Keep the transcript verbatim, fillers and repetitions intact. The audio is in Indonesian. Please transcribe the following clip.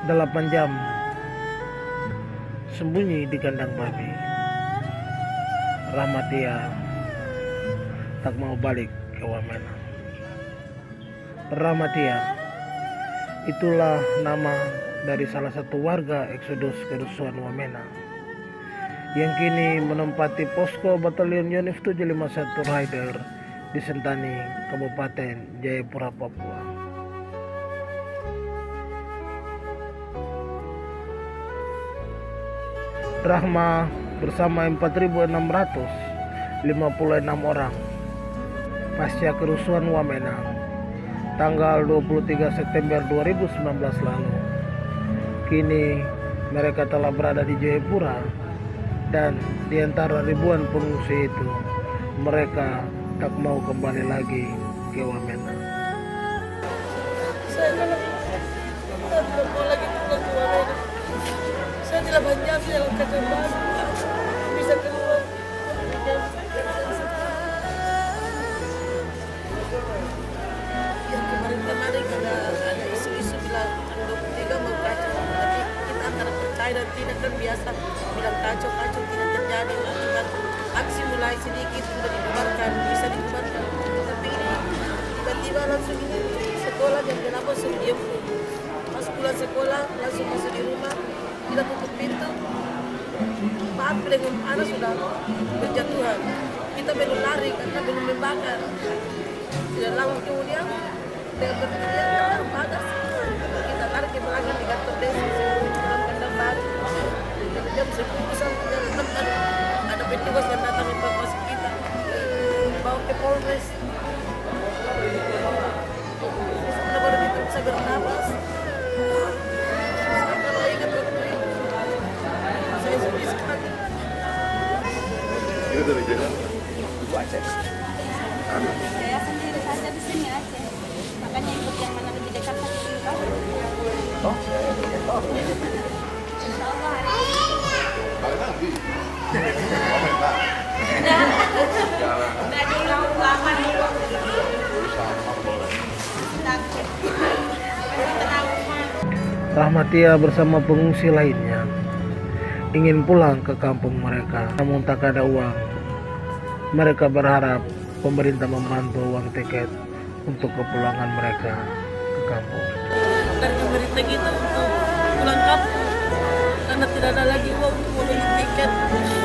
delapan jam sembunyi di kandang babi. Rahmatia tak mau balik ke Wamena. Rahmatia itulah nama dari salah satu warga Eksodus kerusuhan Wamena yang kini menempati posko Batalion Yonif tujuh lima satu Raider di Sentani, Kabupaten Jayapura, Papua. Rahma bersama empat ribu enam ratus lima puluh enam orang pasca kerusuhan Wamena tanggal dua puluh tiga September dua ribu sembilan belas lalu. Kini mereka telah berada di Jayapura, dan di antara ribuan pengungsi itu mereka tak mau kembali lagi ke Wamena. Saya tidak mau lagi pulang ke Wamena. Saya tidak banyak dalam keadaan bisa keluar. Yang kemarin-kemarin ada ada isu-isu bilang dua puluh tiga mau kacau, tapi kita antara percaya dan tidak, kan biasa bilang kacau-kacau tidak terjadi. Akibat aksi mulai sedikit sudah dibubarkan, bisa dibubarkan. Tapi ini tiba-tiba langsung ini sekolah jam delapan suruh diam. Pas pulang sekolah langsung masuk di rumah, kita tutup pintu. Maaf dengan anak sudah berjatuhan. Kita belum lari karena belum membakar. Tidak lama kemudian dia berteriak panas. Kita lari ke belakang di kantor desa dalam kandang baru. Jam sepuluh sampai jam enam ada petugas yang datang evakuasi kita, bawa ke Polres. Sekarang baru kita bisa bernapas. Saya kalau ingat waktu itu, saya sedih sekali. Itu dari jalan Ibu Aceh. Saya sendiri saja di sini Aceh, makanya ikut yang mana lebih dekat saja dulu. Oh, oh. Insya Allah hari ini. Balik lagi. Wamena. Udah dulu lama dulu. Rahmatia bersama pengungsi lainnya ingin pulang ke kampung mereka, namun tak ada uang. Mereka berharap pemerintah membantu uang tiket untuk kepulangan mereka ke kampung. Dari pemerintah kita untuk pulang kampung karena tidak ada lagi uang untuk membeli tiket.